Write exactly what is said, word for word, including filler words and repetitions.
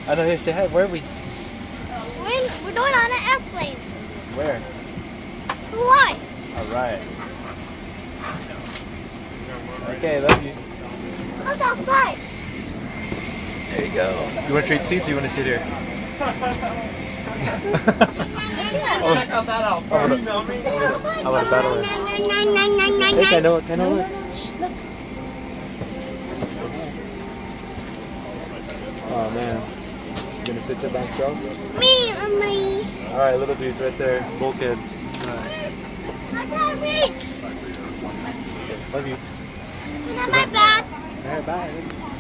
I know. Here, say hi. Where are we? We're, we're going on an airplane. Where? Hawaii. All right. Okay, love you. Let's outside. There you go. You want to trade seats or you want to sit here? Check out that out first. I want to battle it. Hey, can I know it? Can I know it? Oh man. You gonna sit there by himself? Me and me. Alright, little dude's right there. Bulkhead. Alright. I can't reach. Love you. Not my bad. Alright, bye.